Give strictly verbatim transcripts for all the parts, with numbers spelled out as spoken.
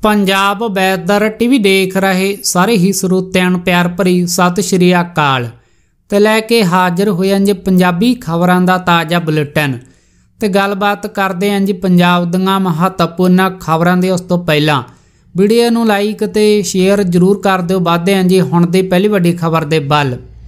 Punjab weather TV देख रहे सारे ही ਸਰੋਤਿਆਂ ਨੂੰ प्यार भरी सत श्री अकाल ते लैके हाजिर होए हैं जी पंजाबी खबरों का ताज़ा बुलेटिन ते गलबात करते हैं जी पंजाब दीआं महत्वपूर्ण खबरों की। उस तो पहला वीडियो नूं लाइक ते शेयर जरूर कर दिओ। वधदे हैं जी हुण दी पहली वड्डी खबर दे बल।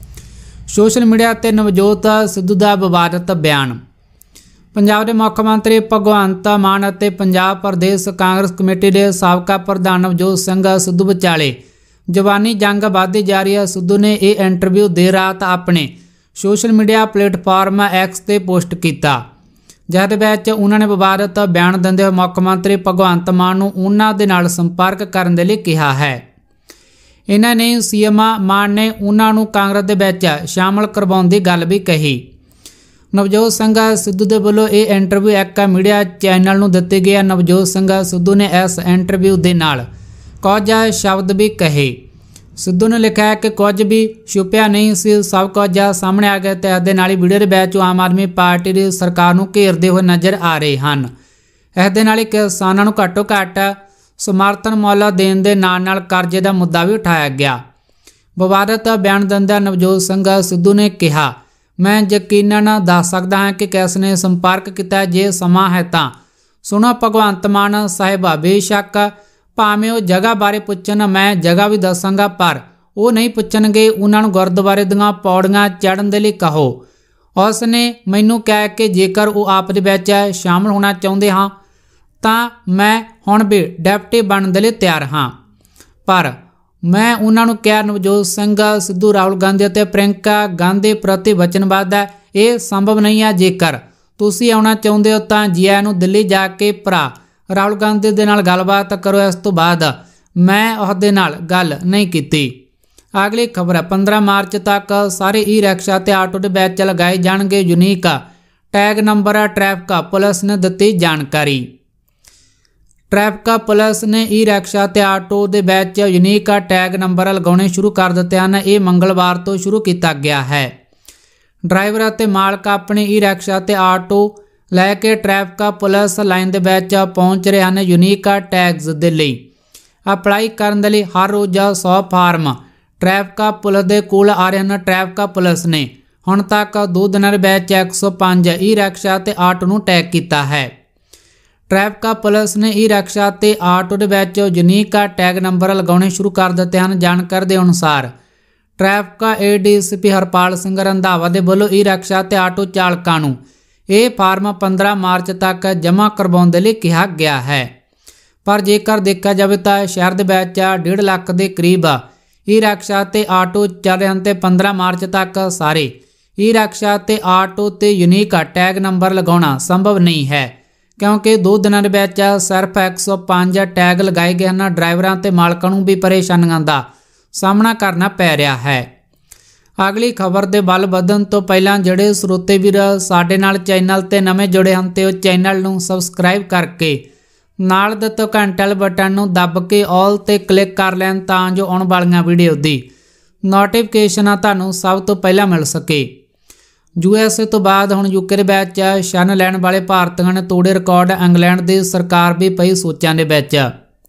सोशल मीडिया ते नवजोत सिद्धू दा विवादित बयान। पंजाब के मुख्यमंत्री भगवंत मान और पंजाब प्रदेश कांग्रेस कमेटी के साबका प्रधान नवजोत सिंह सिद्धू विचाले जवानी जंग वधदी जा रही है। सिद्धू ने यह इंटरव्यू देर रात अपने सोशल मीडिया प्लेटफॉर्म एक्स ते पोस्ट किया, जिहदे विच उन्होंने विवादित बयान दिंदे होए मुख्यमंत्री भगवंत मान नूं उन्हां दे नाल संपर्क करन दे लई कहा है। इन्हां ने सीएम मान ने उन्हां नूं कांग्रेस दे विच शामिल करवाउण दी गल भी कही। नवजोत सिंह सिद्धू के वलों यह इंटरव्यू एक मीडिया चैनल नूं दित्ती गई। नवजोत सिंह सिद्धू ने इस इंटरव्यू के नाल कुछ शब्द भी कहे। सिद्धू ने लिखा है कि कुछ भी छुपिया नहीं सी, सब कुछ सामने आ गया। तो इस दे नाल ही वीडियो के विच आम आदमी पार्टी की सरकार नूं घेरदे हुए नज़र आ रहे हैं। इस दे नाल ही किसानां नूं घट्टो घट्ट समर्थन मुल देण दे नाल नाल करजे का मुद्दा भी उठाया गया। विवादित बयान दिंदे नवजोत सिंह सिद्धू ने कहा, मैं यकीनन दस सकदा हाँ कि किस ने संपर्क किया। जे समा है तो सुनो भगवंत मान साहिब, बेशक भावें वो जगह बारे पुछन, मैं जगह भी दसांगा, पर वो नहीं पुछणगे। उन्होंने गुरुद्वारे दीआं पौड़ियां चढ़न दे लई कहो। उसने मैनूं कहा कि जेकर वो आप दे विच शामिल होना चाहुंदे हाँ तां मैं हुण भी डिप्टी बनन दे लई तैयार हाँ, पर मैं उन्होंने कहा नवजोत सिंह सिद्धू राहुल गांधी और प्रियंका गांधी प्रति वचनबद्ध है। ये संभव नहीं है। जेकर तुसीं आउणा चाहुंदे हो तां जी आइआं नूं दिल्ली जाके भरा राहुल गांधी दे नाल गलबात करो। इस तो बाद मैं उहदे नाल गल नहीं कीती। अगली खबर है, पंद्रह मार्च तक सारे ई रिक्शा ते आटो दे विच लगाए जाणगे unique tag number. Traffic police ने दित्ती जानकारी। ट्रैफिक पुलिस ने ई रिक्शा ते आटो दे विच यूनीक टैग नंबर लगाने शुरू कर दिते हैं। ये मंगलवार तो शुरू किया गया है। ड्राइवर और मालक अपने ई रिक्शा ते आटो लैके ट्रैफिक पुलिस लाइन दे विच पहुँच रहे हैं। यूनीक टैग्स दे लई अप्लाई करन दे लई हर रोज़ सौ फार्म ट्रैफिक पुलिस दे कोल आ रहे हैं। ट्रैफिक पुलिस ने हुण तक दो दिनां दे विच एक सौ पाँच ई रिक्शा ते आटो नूं टैग किया है। ट्रैफिक पुलिस ने ई रिक्शा ते आटो दे विच यूनीक टैग नंबर लगाने शुरू कर दिते हैं। जानकारी के अनुसार traffic A D C P Harpal Singh Randhawa दे वल्लों ई रिक्शा ते आटो चालकां नूं ये फार्म पंद्रह मार्च तक जमा करवाउण दे लई कहा गया है। पर जेकर देखा जाए तो शहर दे विच डेढ़ लाख के करीब ई रिक्शा ते आटो चल रहे हैं ते पंद्रह मार्च तक सारे ई रिक्शा ते आटो ते यूनीक टैग नंबर लगाउणा संभव नहीं है, क्योंकि दो दिनों के विच सिर्फ एक सौ पाँच टैग लगाए गए हैं। ड्राइवरों ते मालकां नूं भी परेशानियों का सामना करना पै रहा है। अगली खबर दे बल वधन तो पहलां जिहड़े ਸਰੋਤੇ ਵੀਰ साडे नाल चैनल ते नवें जुड़े हैं तो चैनल नूं सबसक्राइब करके नाल दित्ते घंटे वाले बटन नूं दब के ऑल ते क्लिक कर लैण तां जो आउण वालीआं वीडियो दी नोटिफिकेशन तुहानूं सब तो पहलां मिल सके। यूएसए तो बाद हुण यूके दे विच शन लैण वाले भारतीयों ने तोड़े रिकॉर्ड। इंग्लैंड की सरकार भी पई सोचां दे विच।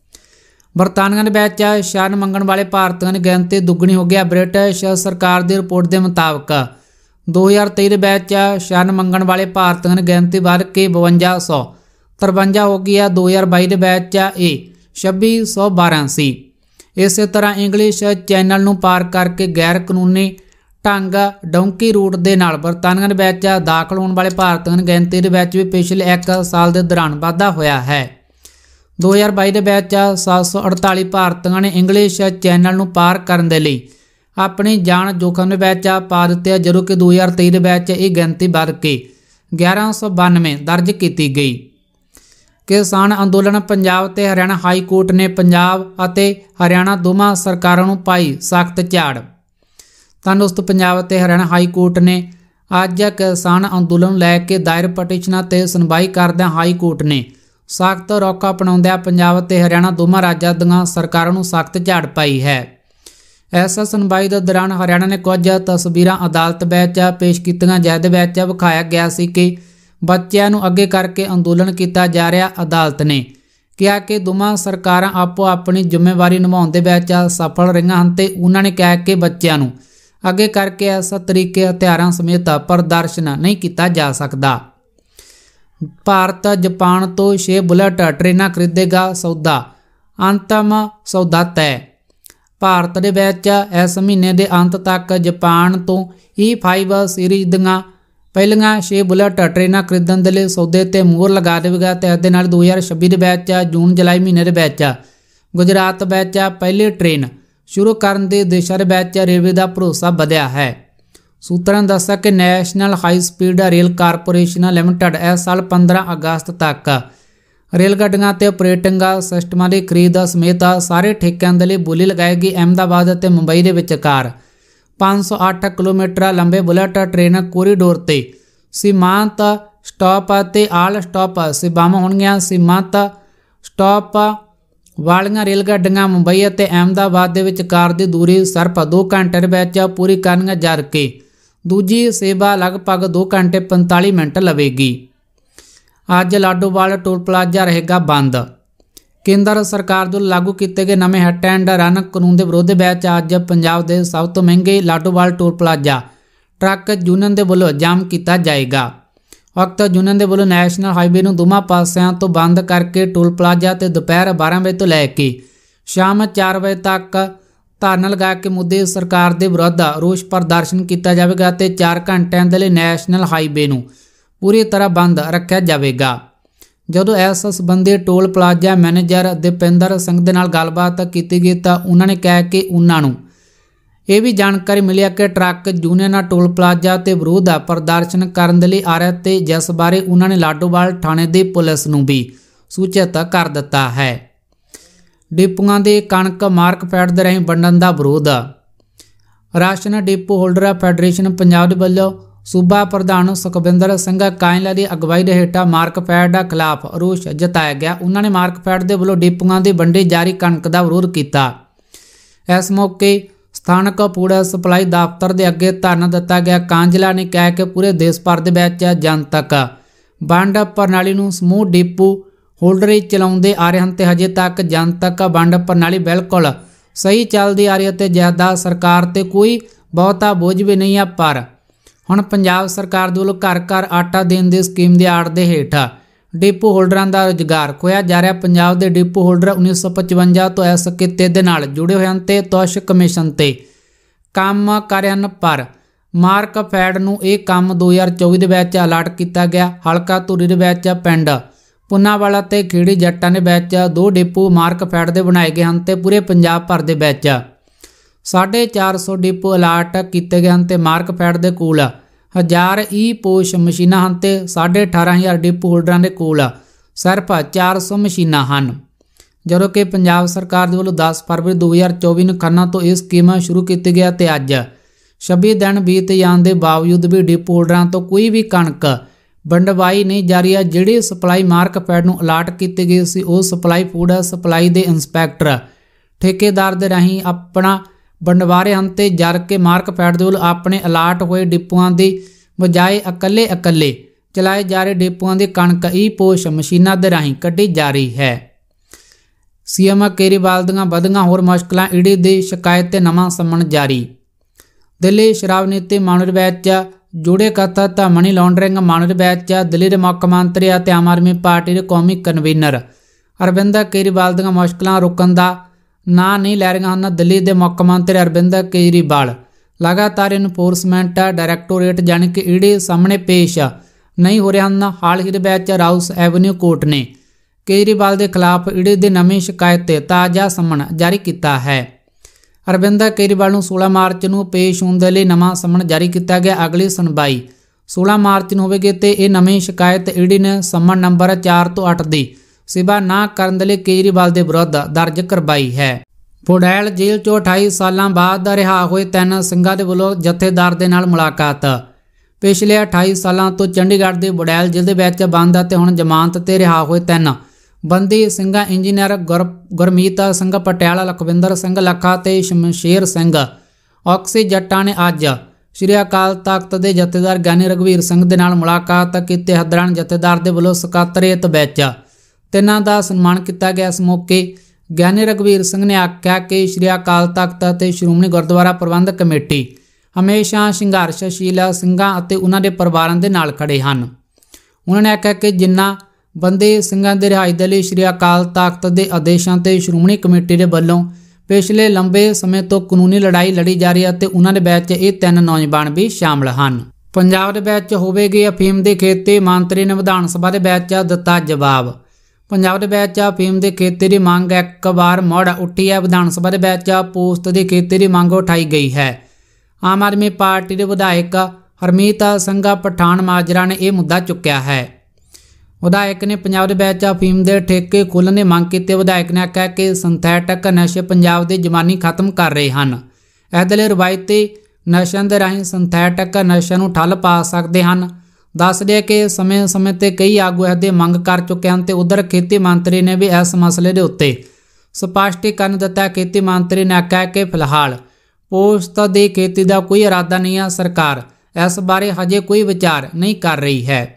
बरतानिया दे विच शन मंगण वाले भारतीयों की गिनती दुगनी हो गई। ब्रिटिश सरकार की रिपोर्ट के मुताबिक दो हज़ार तेई दे विच शन मंगण वाले भारतीयों की गिनती बढ़ के बवंजा सौ तरवंजा हो गई है। दो हज़ार बई दे विच ये छब्बी सौ बारह सी। इस तरह इंग्लिश चैनल नूं पार करके गैर कानूनी ढंग डोंकी रूट के नाल बरतानिया दे विच दाखल होने वाले भारतीयों की गिनती दे विच भी पिछले एक साल के दौरान वाधा होया है। दो हज़ार बई दे विच सात सौ अड़ताली भारतीयों ने इंग्लिश चैनल नूं पार करन दे लई अपनी जान जोखम दे विच पा दित्ती है, जदों कि दो हज़ार तेई दे विच यह गिनती बढ़ के ग्यारह सौ बानवे दर्ज की गई। किसान अंदोलन पंजाब ते हरियाणा हाई कोर्ट ने पंजाब अते हरियाणा दोवां सरकारां नूं पाई सख्त झाड़। तां दोस्तों, पंजाब ते हरियाणा हाई कोर्ट ने अज किसान अंदोलन लैके दायर पटिशनां ते सुनवाई करदਿਆਂ हाई कोर्ट ने सख्त रुख अपनाउंदिਆਂ पंजाब ते हरियाणा दोवां राज्यां दीआं सरकारां नूं सख्त झाड़ पाई है। इस सुनवाई के दौरान हरियाणा ने कुछ तस्वीरां अदालत विच पेश कीतियां, जिहदे विच विखाया गया सी कि बच्चों नूं अगे करके अंदोलन किया जा रहा। अदालत ने ਕਿਹਾ ਕਿ ਦੋਵਾਂ ਸਰਕਾਰਾਂ ਆਪੋ ਆਪਣੀ ਜ਼ਿੰਮੇਵਾਰੀ ਨਿਭਾਉਣ ਦੇ ਵਿੱਚ ਸਫਲ ਰਹੀਆਂ ਹਨ ਤੇ ਉਹਨਾਂ ਨੇ ਕਿਹਾ ਕਿ ਬੱਚਿਆਂ ਨੂੰ ਅੱਗੇ ਕਰਕੇ ਇਸ ਤਰੀਕੇ ਹਥਿਆਰਾਂ ਸਮੇਤ ਪ੍ਰਦਰਸ਼ਨ ਨਹੀਂ ਕੀਤਾ ਜਾ ਸਕਦਾ। ਭਾਰਤ ਜਾਪਾਨ ਤੋਂ ਛੇ ਬੁਲਟ ਟ੍ਰੇਨਾਂ ਖਰੀਦੇਗਾ, ਸੌਦਾ ਅੰਤਮ ਸੌਦਾ ਤੈਅ। ਭਾਰਤ ਦੇ ਵਿੱਚ ਇਸ ਮਹੀਨੇ ਦੇ ਅੰਤ ਤੱਕ ਜਾਪਾਨ ਤੋਂ ਈ ਫਾਈਵ ਸੀਰੀਜ਼ ਦੀਆਂ ਪਹਿਲੀਆਂ ਛੇ ਬੁਲਟ ਟ੍ਰੇਨਾਂ ਖਰੀਦਣ ਦੇ ਲਈ ਸੌਦੇ ਤੇ ਮੋਹਰ ਲਗਾ ਦੇਵੇਗਾ ਤੇ ਇਸ ਦੇ ਨਾਲ ਦੋ ਹਜ਼ਾਰ ਛੱਬੀ ਦੇ ਵਿੱਚ ਜੂਨ ਜੁਲਾਈ ਮਹੀਨੇ ਦੇ ਵਿੱਚ ਗੁਜਰਾਤ ਵਿੱਚ ਪਹਿਲੀ ਟ੍ਰੇਨ ਸ਼ੁਰੂ ਕਰਨ ਦੀ ਦਿਸ਼ਾ ਦੇ ਵਿੱਚ ਰੇਲਵੇ ਦਾ ਭਰੋਸਾ ਵਧਿਆ ਹੈ। ਸੂਤਰਾਂ ਨੇ ਦੱਸਿਆ ਕਿ national high speed rail corporation limited ਇਸ ਸਾਲ ਪੰਦਰਾਂ ਅਗਸਤ ਤੱਕ ਰੇਲ ਗੱਡੀਆਂ ਤੇ ਆਪਰੇਟਿੰਗ ਸਿਸਟਮਾਂ ਦੀ ਖਰੀਦ ਸਮੇਤ ਸਾਰੇ ਠੇਕਿਆਂ ਦੇ ਲਈ ਬੋਲੀ ਲਗਾਏਗੀ। ਅਹਿਮਦਾਬਾਦ ਅਤੇ ਮੁੰਬਈ ਦੇ ਵਿਚਕਾਰ ਪੰਜ ਸੌ ਅੱਠ ਕਿਲੋਮੀਟਰ ਲੰਬੇ ਬੁਲਟ ਟ੍ਰੇਨ ਕੋਰੀਡੋਰ ਤੇ ਸੀਮਾਂਤ ਸਟਾਪ ਅਤੇ ਆਲ ਸਟਾਪ ਸੇਵਾਵਾਂ ਹੋਣਗੀਆਂ। ਸੀਮਾਂਤ ਸਟਾਪ ਵਾਲੀਆਂ ਰੇਲ ਗੱਡੀਆਂ ਮੁੰਬਈ ਅਤੇ ਅਹਿਮਦਾਬਾਦ ਦੇ ਵਿਚਕਾਰ ਦੀ ਦੂਰੀ ਸਿਰਫ ਦੋ ਘੰਟੇ ਦੇ ਵਿੱਚ ਪੂਰੀ ਕਰਨੀਆਂ ਜਦਕਿ ਦੂਜੀ ਸੇਵਾ ਲਗਭਗ ਦੋ ਘੰਟੇ ਪੰਤਾਲੀ ਮਿੰਟ ਲਵੇਗੀ। ਅੱਜ ਲਾਡੋਵਾਲ ਟੋਲ ਪਲਾਜ਼ਾ ਰਹੇਗਾ ਬੰਦ। ਕੇਂਦਰ ਸਰਕਾਰ ਵੱਲੋਂ ਲਾਗੂ ਕੀਤੇ ਗਏ ਨਵੇਂ ਹਿੱਟ ਐਂਡ ਰਨ ਕਾਨੂੰਨ ਦੇ ਵਿਰੋਧ ਵਿੱਚ ਅੱਜ ਪੰਜਾਬ ਦੇ ਸਭ ਤੋਂ ਮਹਿੰਗੇ Ladowal toll plaza truck union ਦੇ ਵੱਲੋਂ ਜਾਮ ਕੀਤਾ ਜਾਏਗਾ। ਉਕਤ ਯੂਨੀਅਨ ਦੇ ਵੱਲੋਂ ਨੈਸ਼ਨਲ ਹਾਈਵੇ ਨੂੰ ਦੋਵਾਂ ਪਾਸਿਆਂ ਤੋਂ ਬੰਦ ਕਰਕੇ ਟੋਲ ਪਲਾਜ਼ਾ ਤੇ ਦੁਪਹਿਰ ਬਾਰਾਂ ਵਜੇ ਤੋਂ ਲੈ ਕੇ ਸ਼ਾਮ ਚਾਰ ਵਜੇ ਤੱਕ ਧਰਨਾ ਲਗਾ ਕੇ ਮੋਦੀ ਸਰਕਾਰ ਦੇ ਵਿਰੁੱਧ ਰੋਸ ਪ੍ਰਦਰਸ਼ਨ ਕੀਤਾ ਜਾਵੇਗਾ ਤੇ ਚਾਰ ਘੰਟਿਆਂ ਦੇ ਲਈ ਨੈਸ਼ਨਲ ਹਾਈਵੇ ਨੂੰ ਪੂਰੀ ਤਰ੍ਹਾਂ ਬੰਦ ਰੱਖਿਆ ਜਾਵੇਗਾ। ਜਦੋਂ ਇਸ ਸੰਬੰਧੀ toll plaza manager Dipinder Singh ਦੇ ਨਾਲ ਗੱਲਬਾਤ ਕੀਤੀ ਗਈ ਤਾਂ ਉਹਨਾਂ ਨੇ ਕਿਹਾ ਕਿ ਉਹਨਾਂ ਨੂੰ ਇਹ ਵੀ ਜਾਣਕਾਰੀ ਮਿਲੀ ਕਿ ਟਰੱਕ ਯੂਨੀਅਨ ਟੋਲ ਪਲਾਜ਼ਾ ਤੇ ਵਿਰੋਧ ਪ੍ਰਦਰਸ਼ਨ ਕਰਨ ਦੇ ਲਈ ਆ ਰਿਹਾ ਤੇ ਜਿਸ ਬਾਰੇ ਉਹਨਾਂ ਨੇ ਲਾਡੋਵਾਲ ਥਾਣੇ ਦੀ ਪੁਲਿਸ ਨੂੰ ਵੀ ਸੂਚਿਤ ਕਰ ਦਿੱਤਾ ਹੈ। ਡਿਪੂਆਂ ਦੇ ਕਣਕ ਮਾਰਕਫੈਡ ਦੇ ਰਾਹੀਂ ਵੰਡਣ ਦਾ ਵਿਰੋਧ। Ration depot holder federation Punjab ਦੇ ਵੱਲੋਂ ਸੂਬਾ ਪ੍ਰਧਾਨ ਸੁਖਵਿੰਦਰ ਸਿੰਘ ਕਾਇਲਾ ਦੀ ਅਗਵਾਈ ਦੇ ਹੇਠਾਂ ਮਾਰਕਫੈਡ ਖਿਲਾਫ ਰੋਸ ਜਤਾਇਆ ਗਿਆ। ਉਹਨਾਂ ਨੇ ਮਾਰਕਫੈਡ ਦੇ ਵੱਲੋਂ ਡਿਪੂਆਂ ਦੀ ਵੰਡੀ ਜਾਰੀ ਕਣਕ ਦਾ ਵਿਰੋਧ ਕੀਤਾ। ਇਸ ਮੌਕੇ ਸਥਾਨਕ ਫੂਡ ਸਪਲਾਈ ਦਫ਼ਤਰ ਦੇ ਅੱਗੇ ਧਰਨਾ ਦਿੱਤਾ ਗਿਆ। ਕਾਂਜਲਾ ਨੇ ਕਿਹਾ ਕਿ ਪੂਰੇ ਦੇਸ਼ ਭਰ ਦੇ ਵਿੱਚ ਜਨਤਕ ਵੰਡ ਪ੍ਰਣਾਲੀ ਨੂੰ ਸਮੂਹ ਡਿਪੂ ਹੋਲਡਰ ਹੀ ਚਲਾਉਂਦੇ ਆ ਰਹੇ ਹਨ ਤੇ ਹਜੇ ਤੱਕ ਜਨਤਕ ਵੰਡ ਪ੍ਰਣਾਲੀ ਬਿਲਕੁਲ ਸਹੀ ਚੱਲਦੀ ਆ ਰਹੀ ਹੈ ਤੇ ਜ਼ਿਆਦਾ ਸਰਕਾਰ ਤੇ ਕੋਈ ਬਹੁਤਾ ਬੋਝ ਵੀ ਨਹੀਂ ਹੈ। ਪਰ ਹੁਣ ਪੰਜਾਬ ਸਰਕਾਰ ਦੇ ਵੱਲੋਂ ਘਰ ਘਰ ਆਟਾ ਦੇਣ ਦੀ ਸਕੀਮ ਦੀ ਆੜ ਦੇ ਹੇਠ ਡਿਪੂ ਹੋਲਡਰਾਂ ਦਾ ਰੁਜ਼ਗਾਰ ਖੋਇਆ ਜਾ ਰਿਹਾ। ਪੰਜਾਬ ਦੇ ਡਿਪੂ ਹੋਲਡਰ ਉੱਨੀ ਸੌ ਪਚਵੰਜਾ ਤੋਂ ਇਸ ਕਿੱਤੇ ਦੇ ਨਾਲ ਜੁੜੇ ਹੋਏ ਹਨ ਤੇ ਤੁਸ਼ ਕਮਿਸ਼ਨ ਤੇ ਕੰਮ ਕਰ ਰਹੇ ਹਨ। ਪਰ ਮਾਰਕਫੈਡ ਨੂੰ ਇਹ ਕੰਮ ਦੋ ਹਜ਼ਾਰ ਚੌਵੀ ਦੇ ਵਿੱਚ ਅਲਾਟ ਕੀਤਾ ਗਿਆ। ਹਲਕਾ ਧੂਰੀ ਦੇ ਵਿੱਚ ਪਿੰਡ ਪੁੰਨਾਵਾਲਾ ਤੇ ਖੇੜੀ ਜੱਟਾਂ ਦੇ ਵਿੱਚ ਦੋ ਡਿਪੂ ਮਾਰਕਫੈਡ ਦੇ ਬਣਾਏ ਗਏ ਹਨ ਤੇ ਪੂਰੇ ਪੰਜਾਬ ਭਰ ਦੇ ਵਿੱਚ ਸਾਢੇ ਚਾਰ ਸੌ ਡਿਪੂ ਅਲਾਟ ਕੀਤੇ ਗਏ ਹਨ ਤੇ ਮਾਰਕਫੈਡ ਦੇ ਕੋਲ ਹਜ਼ਾਰ ਈ ਪੋਸ਼ ਮਸ਼ੀਨਾਂ ਹਨ ਤੇ ਸਾਢੇ ਅਠਾਰਾਂ ਹਜ਼ਾਰ ਡਿਪੂ ਹੋਲਡਰਾਂ ਦੇ ਕੋਲ ਸਿਰਫ ਚਾਰ ਸੌ ਮਸ਼ੀਨਾਂ ਹਨ। ਜਦੋਂ ਕਿ ਪੰਜਾਬ ਸਰਕਾਰ ਦੇ ਵੱਲੋਂ ਦਸ ਫਰਵਰੀ ਦੋ ਹਜ਼ਾਰ ਚੌਵੀ ਨੂੰ ਖੰਨਾ ਤੋਂ ਇਹ ਸਕੀਮ ਸ਼ੁਰੂ ਕੀਤੀ ਗਿਆ ਤੇ ਅੱਜ ਛੱਬੀ ਦਿਨ ਬੀਤ ਜਾਣ ਦੇ ਬਾਵਜੂਦ ਵੀ ਡਿਪੂ ਹੋਲਡਰਾਂ ਤੋਂ ਕੋਈ ਵੀ ਕਣਕ ਵੰਡਵਾਈ ਨਹੀਂ ਜਾ ਰਹੀ ਹੈ। ਜਿਹੜੀ ਸਪਲਾਈ ਮਾਰਕਫੈਡ ਨੂੰ ਅਲਾਟ ਕੀਤੀ ਗਈ ਸੀ ਉਹ ਸਪਲਾਈ ਫੂਡ ਸਪਲਾਈ ਦੇ ਇੰਸਪੈਕਟਰ ਠੇਕੇਦਾਰ ਦੇ ਰਾਹੀਂ ਆਪਣਾ ਵੰਡਵਾ ਰਹੇ ਹਨ ਤੇ ਜਦ ਕਿ ਮਾਰਕਫੈਡ ਦੇ ਵੱਲੋਂ ਆਪਣੇ ਅਲਾਟ ਹੋਏ ਡਿਪੂਆਂ ਦੀ ਬਜਾਏ ਇਕੱਲੇ ਇਕੱਲੇ ਚਲਾਏ ਜਾ ਰਹੇ ਡਿਪੂਆਂ ਦੀ ਕਣਕ ਈ ਪੋਸ਼ ਮਸ਼ੀਨਾਂ ਦੇ ਰਾਹੀਂ ਕੱਢੀ ਜਾ ਰਹੀ ਹੈ। ਸੀਐਮ ਕੇਜਰੀਵਾਲ ਦੀਆਂ ਵਧੀਆਂ ਹੋਰ ਮੁਸ਼ਕਲਾਂ, ਈਡੀ ਦੀ ਸ਼ਿਕਾਇਤ ਤੇ ਨਵਾਂ ਸੰਮਨ ਜਾਰੀ। ਦਿੱਲੀ ਸ਼ਰਾਬ ਨੀਤੀ ਮਾਮਲੇ ਵਿੱਚ ਜੁੜੇ ਕਥਿਤ ਮਨੀ ਲਾਂਡਰਿੰਗ ਮਾਮਲੇ ਵਿੱਚ ਦਿੱਲੀ ਦੇ ਮੁੱਖ ਮੰਤਰੀ ਅਤੇ ਆਮ ਆਦਮੀ ਪਾਰਟੀ ਦੇ ਕੌਮੀ ਕਨਵੀਨਰ ਅਰਵਿੰਦ ਕੇਜਰੀਵਾਲ ਦੀਆਂ ਮੁਸ਼ਕਲਾਂ ਰੁਕਣ ਦਾ ਨਾਂ ਨਹੀਂ ਲੈ ਰਹੀਆਂ ਹਨ। ਦਿੱਲੀ ਦੇ ਮੁੱਖ ਮੰਤਰੀ ਅਰਵਿੰਦ ਕੇਜਰੀਵਾਲ ਲਗਾਤਾਰ ਇਨਫੋਰਸਮੈਂਟ ਡਾਇਰੈਕਟੋਰੇਟ ਜਾਣੀ ਕਿ ਈਡੀ ਸਾਹਮਣੇ ਪੇਸ਼ ਨਹੀਂ ਹੋ ਰਹੇ ਹਨ। ਹਾਲ ਹੀ ਦੇ ਵਿੱਚ ਰਾਉਸ ਐਵਨਿਊ ਕੋਰਟ ਨੇ ਕੇਜਰੀਵਾਲ ਦੇ ਖਿਲਾਫ ਈਡੀ ਦੀ ਨਵੀਂ ਸ਼ਿਕਾਇਤ ਤੇ ਤਾਜ਼ਾ ਸੰਮਨ ਜਾਰੀ ਕੀਤਾ ਹੈ। ਅਰਵਿੰਦ ਕੇਜਰੀਵਾਲ ਨੂੰ ਸੋਲਾਂ ਮਾਰਚ ਨੂੰ ਪੇਸ਼ ਹੋਣ ਦੇ ਲਈ ਨਵਾਂ ਸੰਮਨ ਜਾਰੀ ਕੀਤਾ ਗਿਆ। ਅਗਲੀ ਸੁਣਵਾਈ ਸੋਲਾਂ ਮਾਰਚ ਨੂੰ ਹੋਵੇਗੀ ਤੇ ਇਹ ਨਵੀਂ ਸ਼ਿਕਾਇਤ ਈਡੀ ਨੇ ਸੰਮਨ ਨੰਬਰ ਚਾਰ ਤੋਂ ਅੱਠ ਦੀ ਸੇਵਾ ਨਾ ਕਰਨ ਦੇ ਲਈ ਕੇਜਰੀਵਾਲ ਦੇ ਵਿਰੁੱਧ ਦਰਜ ਕਰਵਾਈ ਹੈ। ਬੁੜੈਲ ਜੇਲ੍ਹ ਚੋਂ ਅਠਾਈ ਸਾਲਾਂ ਬਾਅਦ ਰਿਹਾ ਹੋਏ ਤਿੰਨ ਸਿੰਘਾਂ ਦੇ ਵੱਲੋਂ ਜਥੇਦਾਰ ਦੇ ਨਾਲ ਮੁਲਾਕਾਤ। ਪਿਛਲੇ ਅਠਾਈ ਸਾਲਾਂ ਤੋਂ ਚੰਡੀਗੜ੍ਹ ਦੇ ਬੁੜੈਲ ਜੇਲ੍ਹ ਦੇ ਵਿੱਚ ਬੰਦ ਅਤੇ ਹੁਣ ਜ਼ਮਾਨਤ ਤੇ ਰਿਹਾ ਹੋਏ ਤਿੰਨ ਬੰਦੀ ਸਿੰਘਾਂ ਇੰਜੀਨੀਅਰ ਗੁਰ ਗੁਰਮੀਤ ਸਿੰਘ ਪਟਿਆਲਾ, ਲਖਵਿੰਦਰ ਸਿੰਘ ਲੱਖਾ ਤੇ ਸ਼ਮਸ਼ੇਰ ਸਿੰਘ ਔਕਸੀ ਜੱਟਾਂ ਨੇ ਅੱਜ ਸ਼੍ਰੀ ਅਕਾਲ ਤਖਤ ਦੇ ਜਥੇਦਾਰ ਗਿਆਨੀ ਰਘਵੀਰ ਸਿੰਘ ਦੇ ਨਾਲ ਮੁਲਾਕਾਤ ਕੀਤੀ। ਹਦਰਨ ਜਥੇਦਾਰ ਦੇ ਵੱਲੋਂ ਸਕੱਤਰੇਤ ਵਿੱਚ ਤਿੰਨਾਂ ਦਾ ਸਨਮਾਨ ਕੀਤਾ ਗਿਆ। ਇਸ ਮੌਕੇ ਗਿਆਨੀ ਰਘਵੀਰ ਸਿੰਘ ਨੇ ਆਖਿਆ ਕਿ ਸ਼੍ਰੀ ਅਕਾਲ ਤਖਤ ਅਤੇ ਸ਼੍ਰੋਮਣੀ ਗੁਰਦੁਆਰਾ ਪ੍ਰਬੰਧਕ ਕਮੇਟੀ ਹਮੇਸ਼ਾ ਸੰਘਰਸ਼ਸ਼ੀਲ ਸਿੰਘਾਂ ਅਤੇ ਉਹਨਾਂ ਦੇ ਪਰਿਵਾਰਾਂ ਦੇ ਨਾਲ ਖੜੇ ਹਨ। ਉਹਨਾਂ ਨੇ ਆਖਿਆ ਕਿ ਜਿਨ੍ਹਾਂ ਬੰਦੇ ਸਿੰਘਾਂ ਦੇ ਰਿਹਾਈ ਦੇ ਲਈ ਸ਼੍ਰੀ ਅਕਾਲ ਤਖਤ ਦੇ ਆਦੇਸ਼ਾਂ ਤੇ ਸ਼੍ਰੋਮਣੀ ਕਮੇਟੀ ਦੇ ਵੱਲੋਂ ਪਿਛਲੇ ਲੰਬੇ ਸਮੇਂ ਤੋਂ ਕਾਨੂੰਨੀ ਲੜਾਈ ਲੜੀ ਜਾ ਰਹੀ ਹੈ ਅਤੇ ਉਹਨਾਂ ਦੇ ਵਿੱਚ ਇਹ ਤਿੰਨ ਨੌਜਵਾਨ ਵੀ ਸ਼ਾਮਲ ਹਨ। ਪੰਜਾਬ ਦੇ ਵਿੱਚ ਹੋਵੇਗੀ ਅਫੀਮ ਦੀ ਖੇਤੀ, ਮੰਤਰੀ ਨੇ ਵਿਧਾਨ ਸਭਾ ਦੇ ਵਿੱਚ ਦਿੱਤਾ ਜਵਾਬ। ਪੰਜਾਬ ਦੇ ਵਿੱਚ ਅਫੀਮ ਦੀ ਖੇਤੀ ਦੀ ਮੰਗ ਇੱਕ ਵਾਰ ਮੁੜ ਉੱਠੀ ਹੈ। ਵਿਧਾਨ ਸਭਾ ਦੇ ਵਿੱਚ ਪੋਸਤ ਦੀ ਖੇਤੀ ਦੀ ਮੰਗ ਉਠਾਈ ਗਈ ਹੈ। ਆਮ ਆਦਮੀ ਪਾਰਟੀ ਦੇ ਵਿਧਾਇਕ ਹਰਮੀਤ ਸਿੰਘ ਪਠਾਨ ਮਾਜਰਾ ਨੇ ਇਹ ਮੁੱਦਾ ਚੁੱਕਿਆ ਹੈ। ਵਿਧਾਇਕ ਨੇ ਪੰਜਾਬ ਦੇ ਵਿੱਚ ਅਫੀਮ ਦੇ ਠੇਕੇ ਖੋਲ੍ਹਣ ਦੀ ਮੰਗ ਕੀਤੀ। ਵਿਧਾਇਕ ਨੇ ਆਖਿਆ ਕਿ ਸਿੰਥੈਟਿਕ ਨਸ਼ੇ ਪੰਜਾਬ ਦੇ ਜਵਾਨੀ ਖਤਮ ਕਰ ਰਹੇ ਹਨ। ਇਸ ਦੇ ਲਈ ਰਵਾਇਤੀ ਨਸ਼ਿਆਂ ਦੇ ਰਾਹੀਂ ਸਿੰਥੈਟਿਕ ਨਸ਼ਿਆਂ ਨੂੰ ਠੱਲ ਪਾ ਸਕਦੇ ਹਨ। ਦੱਸ ਦਿਆ ਕਿ ਸਮੇਂ ਸਮੇਂ 'ਤੇ ਕਈ ਆਗੂ ਇਸ ਦੀ ਮੰਗ ਕਰ ਚੁੱਕੇ ਹਨ ਅਤੇ ਉਧਰ ਖੇਤੀ ਮੰਤਰੀ ਨੇ ਵੀ ਇਸ ਮਸਲੇ ਦੇ ਉੱਤੇ ਸਪਸ਼ਟੀਕਰਨ ਦਿੱਤਾ। ਖੇਤੀ ਮੰਤਰੀ ਨੇ ਆਖਿਆ ਕਿ ਫਿਲਹਾਲ ਪੋਸਤ ਦੀ ਖੇਤੀ ਦਾ ਕੋਈ ਇਰਾਦਾ ਨਹੀਂ ਹੈ। ਸਰਕਾਰ ਇਸ ਬਾਰੇ ਹਜੇ ਕੋਈ ਵਿਚਾਰ ਨਹੀਂ ਕਰ ਰਹੀ ਹੈ।